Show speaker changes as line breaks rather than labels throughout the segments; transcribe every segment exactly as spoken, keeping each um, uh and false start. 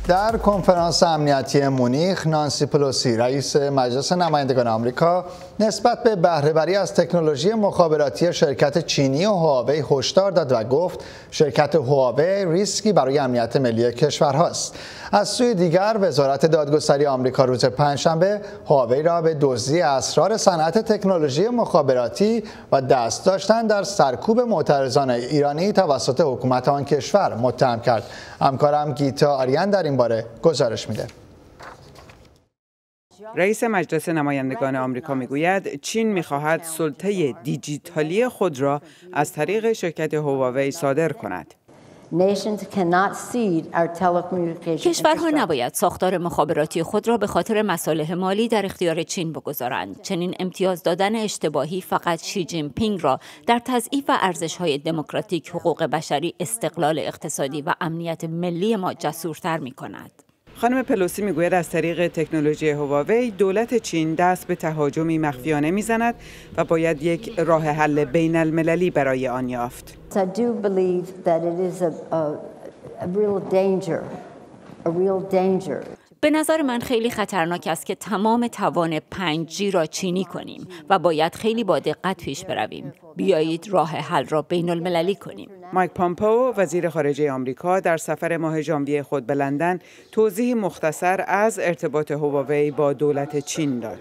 در کنفرانس امنیتی مونیخ، نانسی پلوسی رئیس مجلس نمایندگان آمریکا نسبت به بهره وری از تکنولوژی مخابراتی شرکت چینی و هواوی هشدار داد و گفت شرکت هواوی ریسکی برای امنیت ملی کشورهاست. از سوی دیگر وزارت دادگستری آمریکا روز پنجشنبه هواوی را به دزدی اسرار صنعت تکنولوژی مخابراتی و دست داشتن در سرکوب معترضان ایرانی توسط حکومت آن کشور متهم کرد. همکارم گیتا آریان در این باره گزارش میده.
رئیس مجلس نمایندگان آمریکا میگوید چین میخواهد سلطه دیجیتالی خود را از طریق شرکت هواوی صادر کند.
کشورها نباید ساختار مخابراتی خود را به خاطر مصالح مالی در اختیار چین بگذارند. چنین امتیاز دادن اشتباهی فقط شی جین پینگ را در تضعیف ارزش‌های دموکراتیک، حقوق بشری، استقلال اقتصادی و امنیت ملی ما جسورتر می‌کند.
خانم پلوسی میگوید از طریق تکنولوژی هواوی دولت چین دست به تهاجمی مخفیانه میزند و باید یک راه حل بین المللی برای آن یافت.
به نظر من خیلی خطرناک است که تمام توان پنج جی را چینی کنیم و باید خیلی با دقت پیش برویم. بیایید راه حل را بین المللی کنیم.
مایک پامپئو وزیر خارجه آمریکا در سفر ماه ژانویه خود به لندن توضیح مختصر از ارتباط هواوی با دولت چین داد.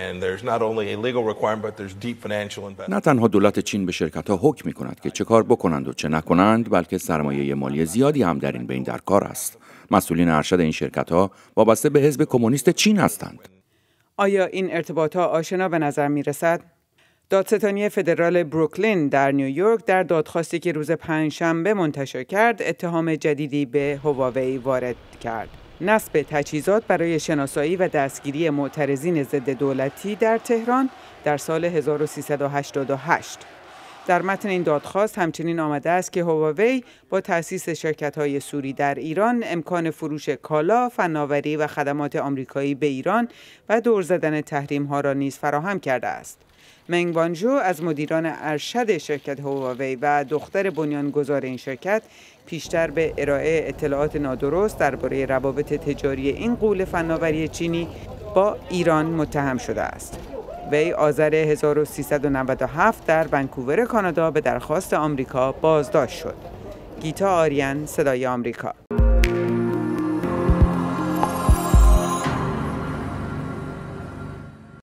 نه تنها دولت چین به شرکت‌ها حکم می‌کند که چه کار بکنند و چه نکنند، بلکه سرمایه مالی زیادی هم در این بین در کار است. مسئولین ارشد این شرکت‌ها وابسته به حزب کمونیست چین هستند.
آیا این ارتباط‌ها آشنا به نظر می‌رسد؟ دادستانی فدرال بروکلین در نیویورک در دادخواستی که روز پنجشنبه منتشر کرد، اتهام جدیدی به هواوی وارد کرد. نصب تجهیزات برای شناسایی و دستگیری معترضین ضد دولتی در تهران در سال هزار و سیصد و هشتاد و هشت. در متن این دادخواست همچنین آمده است که هواوی با تأسیس شرکت‌های سوری در ایران امکان فروش کالا، فناوری و خدمات آمریکایی به ایران و دور زدن تحریم‌ها را نیز فراهم کرده است. منگ وانژو از مدیران ارشد شرکت هواوی و دختر بنیانگذار این شرکت پیشتر به ارائه اطلاعات نادرست درباره روابط تجاری این غول فناوری چینی با ایران متهم شده است. وی آذر هزار و سیصد و نود و هفت در ونکوور کانادا به درخواست آمریکا بازداشت شد. گیتا آریان، صدای آمریکا.